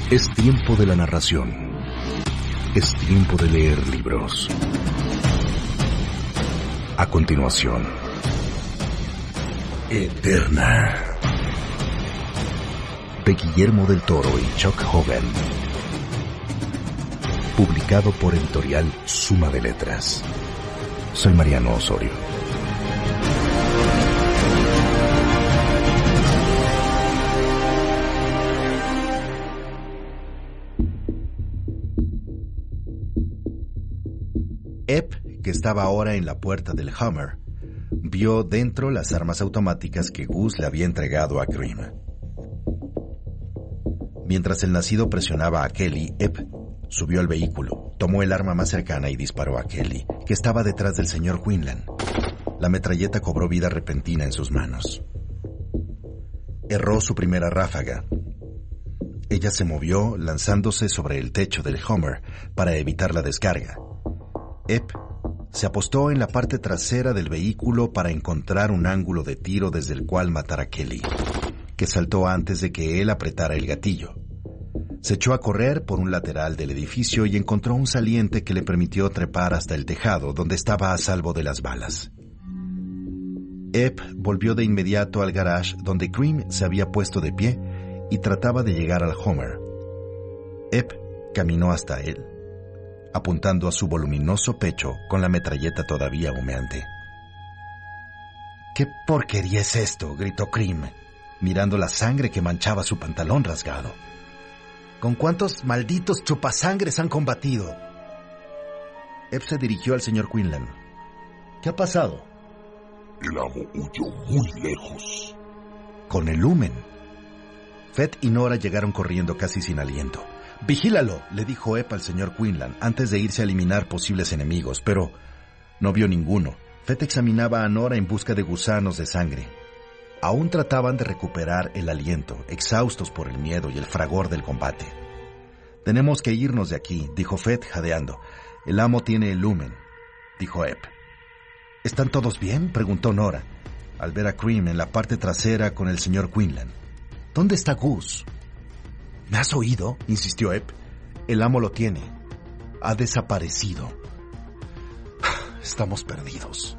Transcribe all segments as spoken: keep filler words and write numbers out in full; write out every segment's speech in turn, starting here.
Es tiempo de la narración. Es tiempo de leer libros. A continuación, Eterna, de Guillermo del Toro y Chuck Hogan. Publicado por Editorial Suma de Letras. Soy Mariano Osorio. Ep, que estaba ahora en la puerta del Hummer, vio dentro las armas automáticas que Gus le había entregado a Cream. Mientras el nacido presionaba a Kelly, Ep subió al vehículo, tomó el arma más cercana y disparó a Kelly, que estaba detrás del señor Quinlan. La metralleta cobró vida repentina en sus manos. Erró su primera ráfaga. Ella se movió, lanzándose sobre el techo del Hummer para evitar la descarga. Ep se apostó en la parte trasera del vehículo para encontrar un ángulo de tiro desde el cual matar a Kelly, que saltó antes de que él apretara el gatillo. Se echó a correr por un lateral del edificio y encontró un saliente que le permitió trepar hasta el tejado, donde estaba a salvo de las balas. Ep volvió de inmediato al garage donde Cream se había puesto de pie y trataba de llegar al Hummer. Ep caminó hasta él, apuntando a su voluminoso pecho con la metralleta todavía humeante. «¿Qué porquería es esto?», gritó Cream, mirando la sangre que manchaba su pantalón rasgado. «¿Con cuántos malditos chupasangres han combatido?». Ep se dirigió al señor Quinlan. «¿Qué ha pasado?». «El amo huyó muy lejos». «¿Con el lumen?». Fett y Nora llegaron corriendo casi sin aliento. «Vigílalo», le dijo Ep al señor Quinlan antes de irse a eliminar posibles enemigos, pero no vio ninguno. Fett examinaba a Nora en busca de gusanos de sangre. Aún trataban de recuperar el aliento, exhaustos por el miedo y el fragor del combate. «Tenemos que irnos de aquí», dijo Fett jadeando. «El amo tiene el lumen», dijo Ep. «¿Están todos bien?», preguntó Nora, al ver a Cream en la parte trasera con el señor Quinlan. «¿Dónde está Gus?». «¿Me has oído?», insistió Ep. «El amo lo tiene. Ha desaparecido. Estamos perdidos».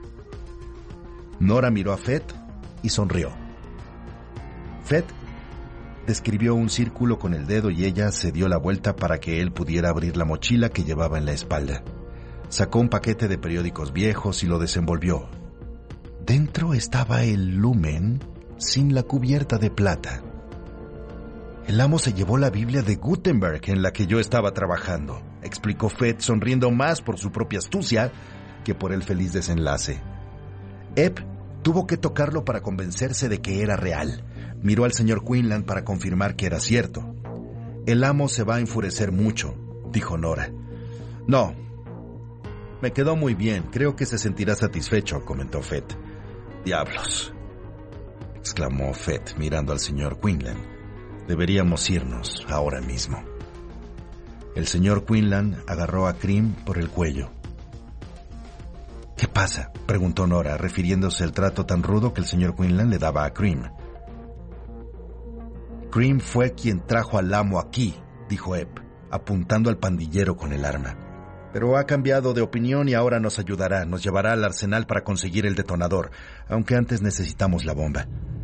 Nora miró a Fett y sonrió. Fett describió un círculo con el dedo y ella se dio la vuelta para que él pudiera abrir la mochila que llevaba en la espalda. Sacó un paquete de periódicos viejos y lo desenvolvió. Dentro estaba el lumen sin la cubierta de plata. «El amo se llevó la Biblia de Gutenberg en la que yo estaba trabajando», explicó Fett, sonriendo más por su propia astucia que por el feliz desenlace. Ep tuvo que tocarlo para convencerse de que era real. Miró al señor Quinlan para confirmar que era cierto. «El amo se va a enfurecer mucho», dijo Nora. «No, me quedó muy bien. Creo que se sentirá satisfecho», comentó Fett. «Diablos», exclamó Fett mirando al señor Quinlan. «Deberíamos irnos ahora mismo». El señor Quinlan agarró a Cream por el cuello. «¿Qué pasa?», preguntó Nora, refiriéndose al trato tan rudo que el señor Quinlan le daba a Cream. «Cream fue quien trajo al amo aquí», dijo Ep, apuntando al pandillero con el arma. «Pero ha cambiado de opinión y ahora nos ayudará, nos llevará al arsenal para conseguir el detonador, aunque antes necesitamos la bomba».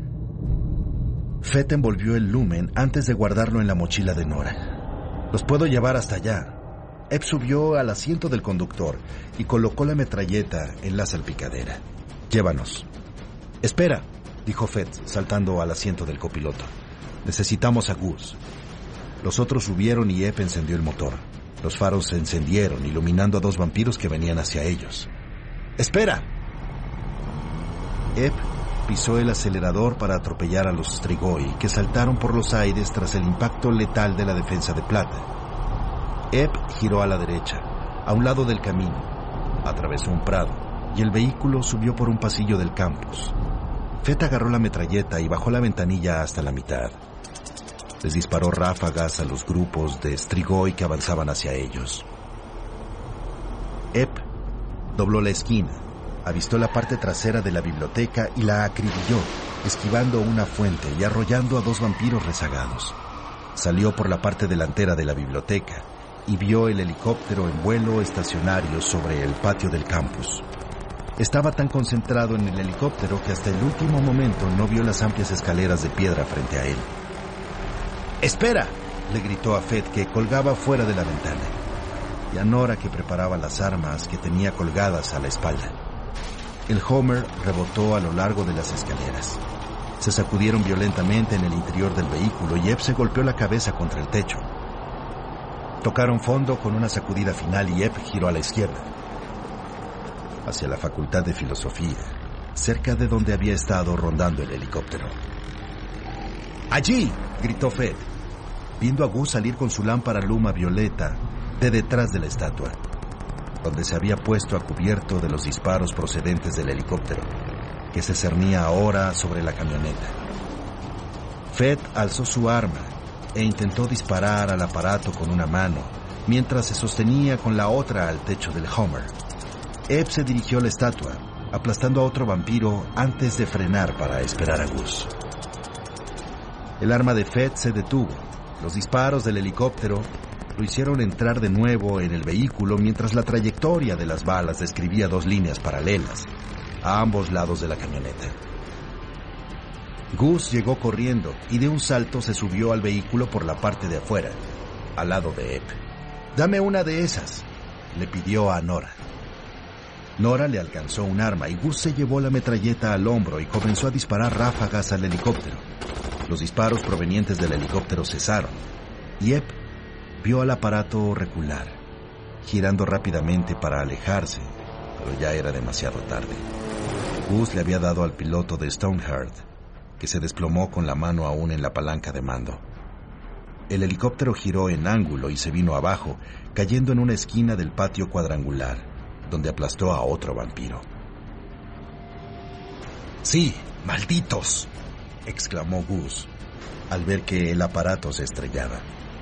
Fett envolvió el lumen antes de guardarlo en la mochila de Nora. «Los puedo llevar hasta allá». Ep subió al asiento del conductor y colocó la metralleta en la salpicadera. «Llévanos». «Espera», dijo Fett, saltando al asiento del copiloto. «Necesitamos a Gus». Los otros subieron y Ep encendió el motor. Los faros se encendieron, iluminando a dos vampiros que venían hacia ellos. «¡Espera!». Ep pisó el acelerador para atropellar a los Strigoi, que saltaron por los aires tras el impacto letal de la defensa de plata. Ep giró a la derecha, a un lado del camino, atravesó un prado, y el vehículo subió por un pasillo del campus. Fett agarró la metralleta y bajó la ventanilla hasta la mitad. Les disparó ráfagas a los grupos de Strigoi que avanzaban hacia ellos. Ep dobló la esquina, avistó la parte trasera de la biblioteca y la acribilló, esquivando una fuente y arrollando a dos vampiros rezagados. Salió por la parte delantera de la biblioteca y vio el helicóptero en vuelo estacionario sobre el patio del campus. Estaba tan concentrado en el helicóptero que hasta el último momento no vio las amplias escaleras de piedra frente a él. ¡Espera!, le gritó a Fed, que colgaba fuera de la ventana, y a Nora, que preparaba las armas que tenía colgadas a la espalda. El Homer rebotó a lo largo de las escaleras. Se sacudieron violentamente en el interior del vehículo y Eb se golpeó la cabeza contra el techo. Tocaron fondo con una sacudida final y Eb giró a la izquierda, hacia la Facultad de Filosofía, cerca de donde había estado rondando el helicóptero. ¡Allí!, gritó Fed, viendo a Gus salir con su lámpara luma violeta de detrás de la estatua, donde se había puesto a cubierto de los disparos procedentes del helicóptero, que se cernía ahora sobre la camioneta. Fed alzó su arma e intentó disparar al aparato con una mano, mientras se sostenía con la otra al techo del Homer. Eb se dirigió a la estatua, aplastando a otro vampiro antes de frenar para esperar a Gus. El arma de Fed se detuvo. Los disparos del helicóptero lo hicieron entrar de nuevo en el vehículo, mientras la trayectoria de las balas describía dos líneas paralelas a ambos lados de la camioneta. Gus llegó corriendo y de un salto se subió al vehículo por la parte de afuera, al lado de Eb. «Dame una de esas», le pidió a Nora. Nora le alcanzó un arma y Gus se llevó la metralleta al hombro y comenzó a disparar ráfagas al helicóptero. Los disparos provenientes del helicóptero cesaron y Eb vio al aparato recular, girando rápidamente para alejarse, pero ya era demasiado tarde. Gus le había dado al piloto de Stoneheart, que se desplomó con la mano aún en la palanca de mando. El helicóptero giró en ángulo y se vino abajo, cayendo en una esquina del patio cuadrangular, donde aplastó a otro vampiro. «¡Sí, malditos!», exclamó Gus, al ver que el aparato se estrellaba.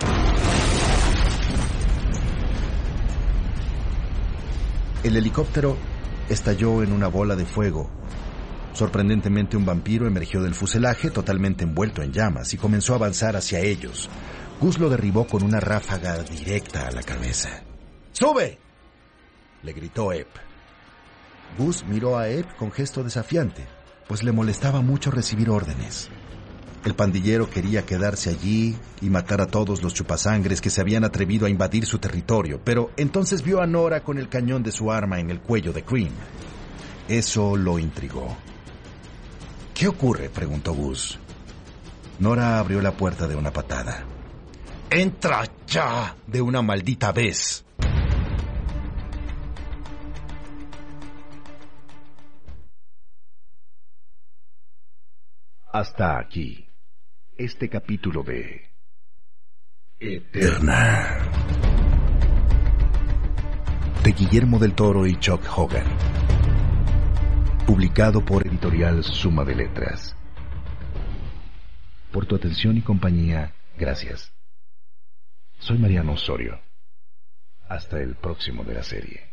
El helicóptero estalló en una bola de fuego. Sorprendentemente, un vampiro emergió del fuselaje totalmente envuelto en llamas y comenzó a avanzar hacia ellos. Gus lo derribó con una ráfaga directa a la cabeza. «¡Sube!», le gritó Eb. Gus miró a Eb con gesto desafiante, pues le molestaba mucho recibir órdenes. El pandillero quería quedarse allí y matar a todos los chupasangres que se habían atrevido a invadir su territorio, pero entonces vio a Nora con el cañón de su arma en el cuello de Cream. Eso lo intrigó. «¿Qué ocurre?», preguntó Gus. Nora abrió la puerta de una patada. «¡Entra ya, de una maldita vez!». Hasta aquí este capítulo de Eterna, de Guillermo del Toro y Chuck Hogan, publicado por Editorial Suma de Letras. Por tu atención y compañía, gracias. Soy Mariano Osorio. Hasta el próximo de la serie.